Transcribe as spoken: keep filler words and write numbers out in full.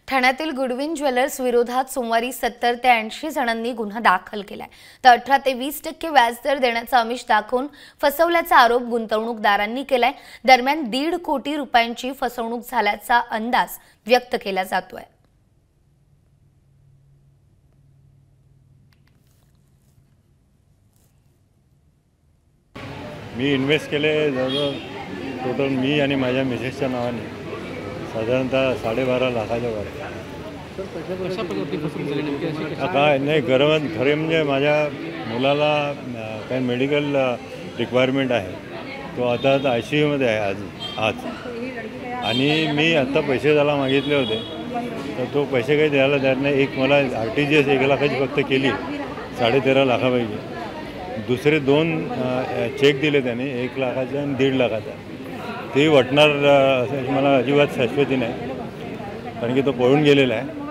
ठाण्यातील Goodwin jewellers विरोधात सोमवारी सत्तर ते ऐंशी जणांनी गुन्हा दाखल केलाय। तर अठरा ते वीस टक्के व्याजदर देण्याचा आमिष दाखवून फसवल्याचा आरोप गुंतवणूकदारांनी केलाय। दरम्यान दीड कोटी रुपयांची फसवणूक झाल्याचा अंदाज व्यक्त केला जातोय। मी इन्व्हेस्ट केले जवळजवळ टोटल मी आणि माझ्या मिसेसच्या नावाने साधारणतः साडेबारा लाखाच्या वर। काय नाही गरम खरे म्हणजे माझ्या मुलाला काही मेडिकल रिक्वायरमेंट आहे, तो आता आता आय सी यूमध्ये आहे आज आज आणि मी आत्ता पैसे त्याला मागितले होते, तर तो पैसे काही द्यायला तयार नाही। एक मला आर टी जी एस एक लाखाची फक्त केली साडे तेरा लाखापैकी, दुसरे दोन चेक दिले त्याने एक लाखाचा आणि दीड लाखाचा, तेही वाटणार असं मला अजिबात शाश्वती नाही, कारण की तो पळून गेलेला आहे।